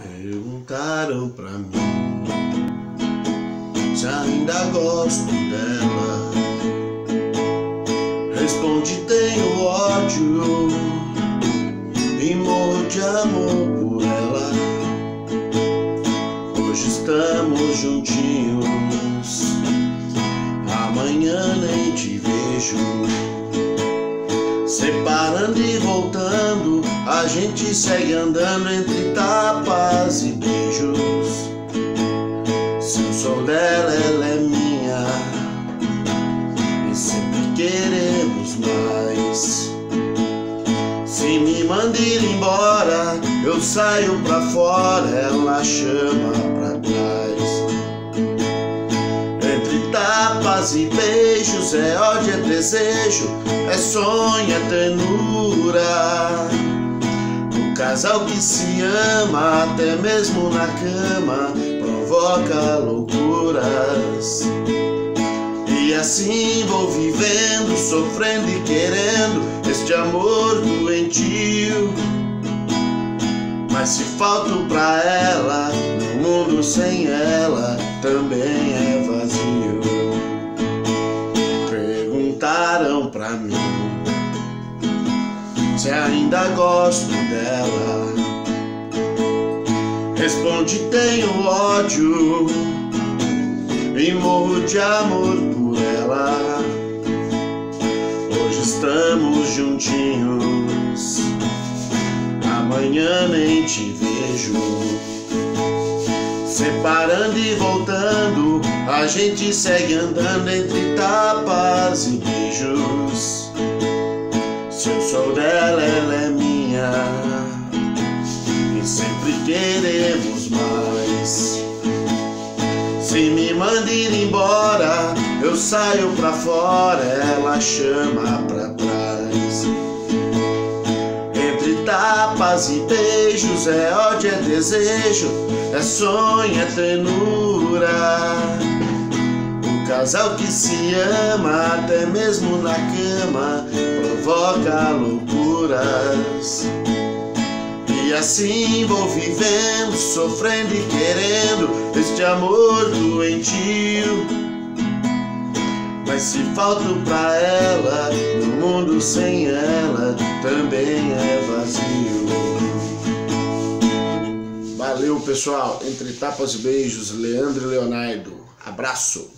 Perguntaram pra mim se ainda gosto dela. Respondi: tenho ódio e morro de amor por ela. Hoje estamos juntinhos, amanhã nem te vejo. Separando e voltando, a gente segue andando entre tapas e beijos. Se eu sou dela, ela é minha, e sempre queremos mais. Se me manda ir embora, eu saio pra fora, ela chama pra trás. Entre tapas e beijos, é ódio, é desejo, é sonho, é ternura. O casal que se ama, até mesmo na cama, provoca loucuras. E assim vou vivendo, sofrendo e querendo este amor doentio. Mas se falto pra ela, no mundo sem ela também é vazio. Perguntaram pra mim se ainda gosto dela. Respondi: tenho ódio e morro de amor por ela. Hoje estamos juntinhos, amanhã nem te vejo. Separando e voltando, a gente segue andando entre tapas e beijos. Se eu sou dela, ela é minha, e sempre queremos mais. Se me manda ir embora, eu saio pra fora, ela chama pra trás. Entre tapas e beijos, é ódio, é desejo, é sonho, é ternura. O casal que se ama, até mesmo na cama, provoca loucuras. E assim vou vivendo, sofrendo e querendo este amor doentio. Mas se falto pra ela, no mundo sem ela também é vazio. Valeu, pessoal. Entre tapas e beijos, Leandro e Leonardo. Abraço.